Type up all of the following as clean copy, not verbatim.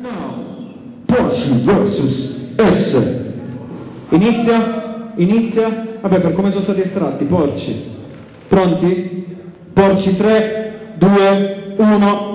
Porci vs S. Inizia. Vabbè, per come sono stati estratti, porci. Pronti? Porci 3, 2, 1.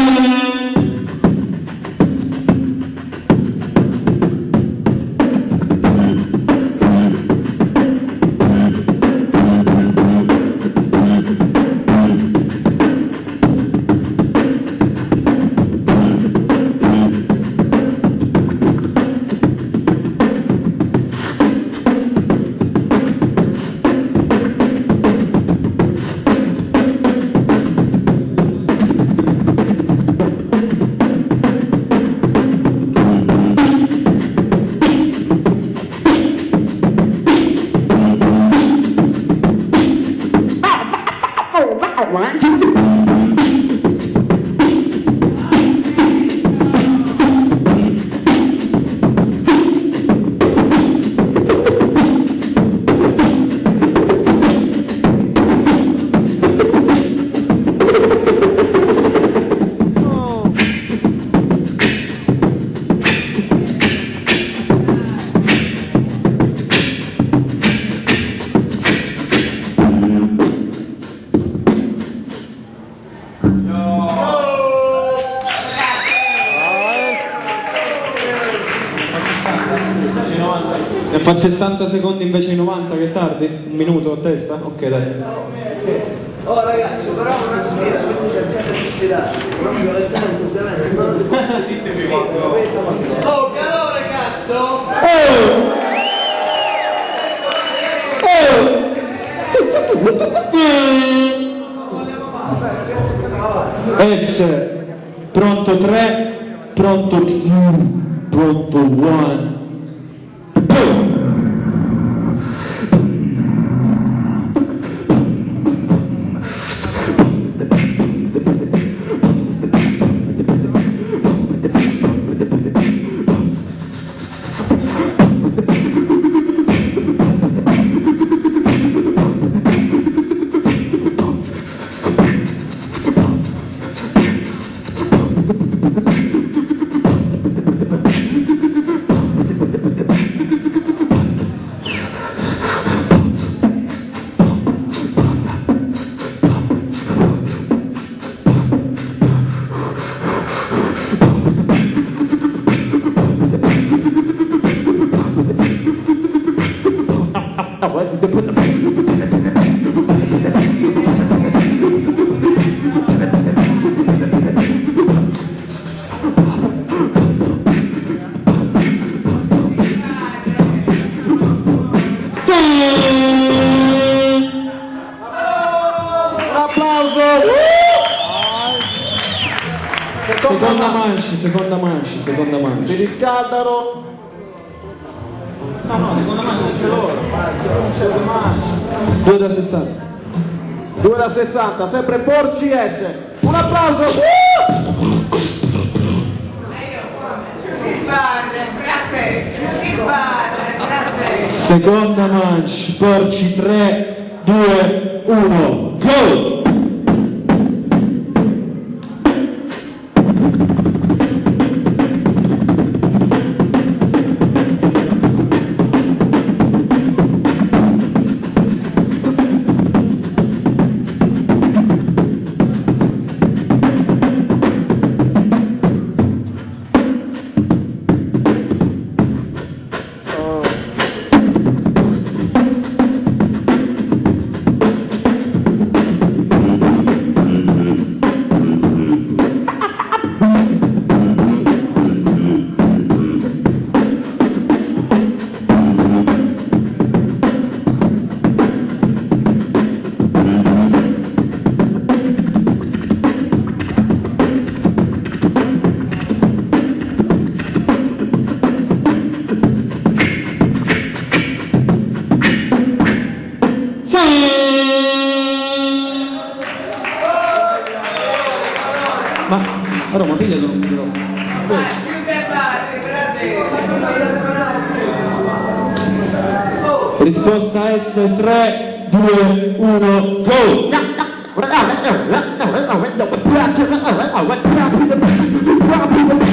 Ne fa 60 secondi invece di 90, che tardi? Un minuto a testa? Ok, dai. Oh ragazzi, però è una sfida, quindi cercate di sfidarsi. Non violentamente, ovviamente. Oh, calore cazzo! S, pronto 3, pronto 2, pronto 1. Seconda manche. Si riscaldano. No, seconda manche c'è loro. 2 da 60. 2 da 60, sempre Porci S. Un applauso. Seconda manche, Porci 3, 2, 1, go! Ma piglialo un po'. Risposta S, 3, 2, 1, go!